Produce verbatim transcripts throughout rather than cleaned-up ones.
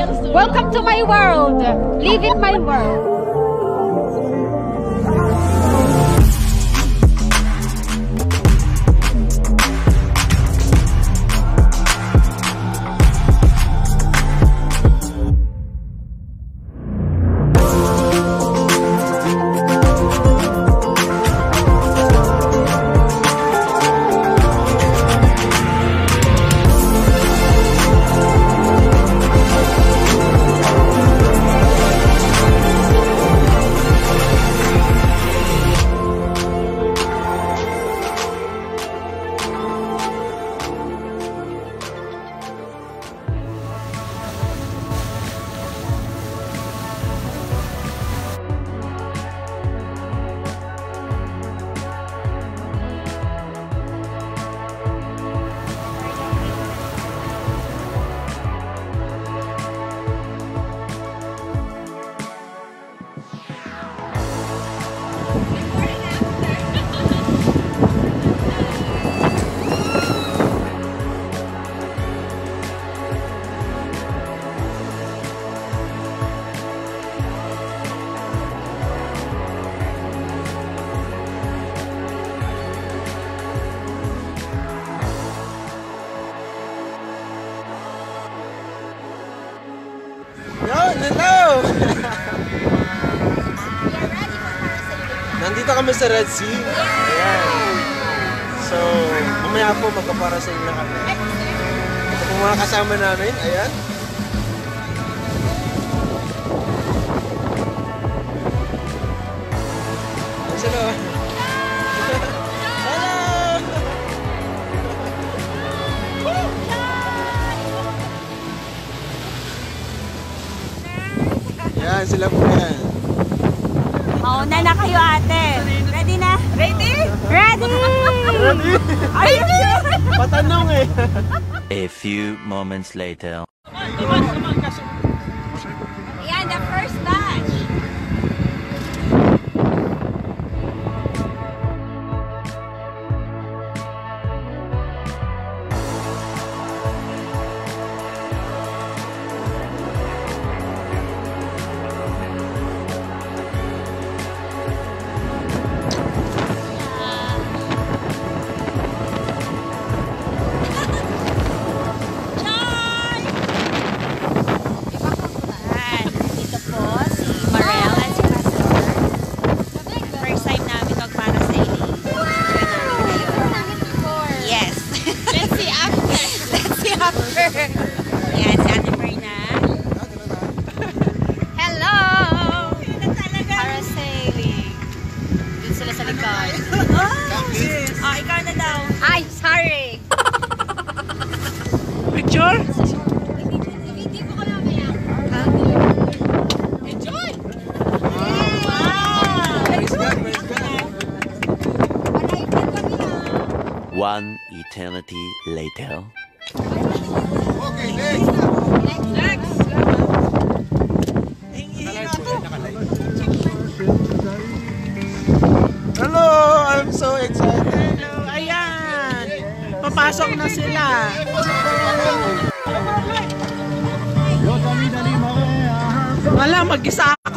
Welcome to my world. Live in my world. Hello! Nandito kami sa Red Sea. Ayan. So, mamaya po magka-parasailing na kami. Ito po mga kasama namin. Ayan. Hello! Yan, sila po yan. Mauna na kayo, ate. Ready na? Ready? Ready! Ready? Are you sure? Patanong eh. A few moments later. Yan, the first batch. Yan, si Ate Marina. Hello! Parasailing. Dito sila sa likod. Oh, oh, ikaw na daw. Ay, sorry. Picture? Hindi ko kaya kaya. Enjoy! One eternity later. Okay, next! Next! Hello! I'm so excited! Hello! Ayan! Papasok na sila! Wala, mag-isa ako!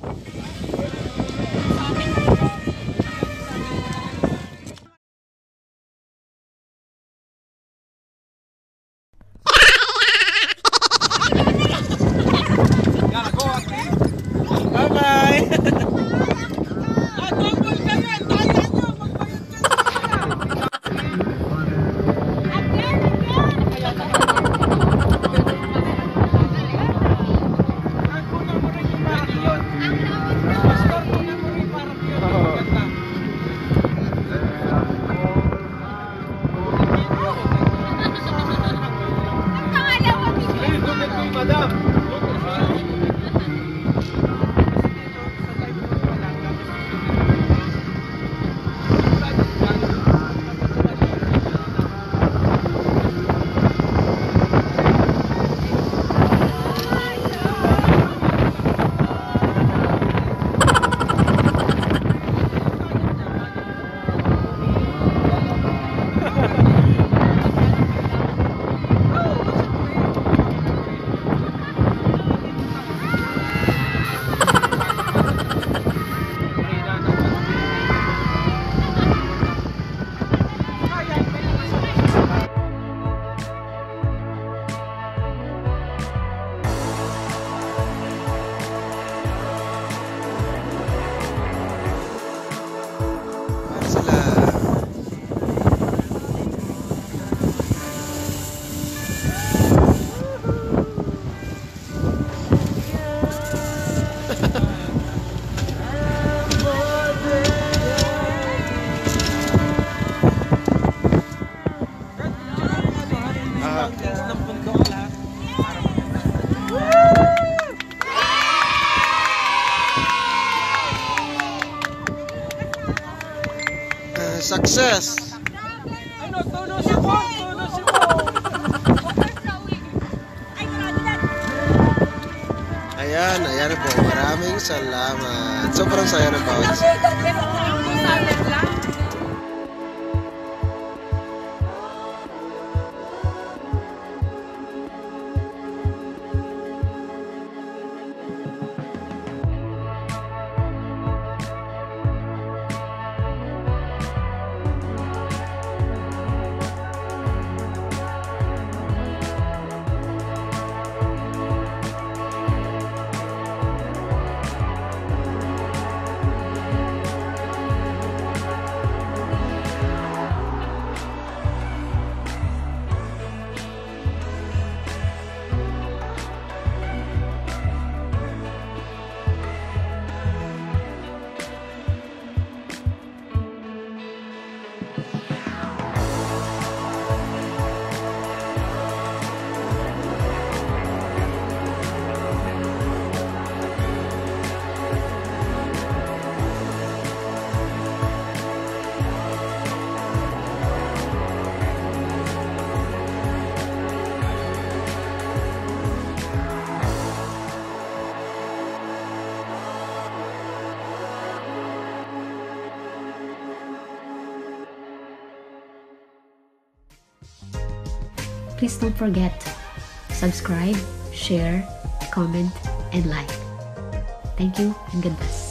Success! Ano, tuno si Bo! Tuno si Bo! Ayan, ayan po. Maraming salamat. Sobrang saya ng bawat isa. Please don't forget to subscribe, share, comment, and like. Thank you and God bless.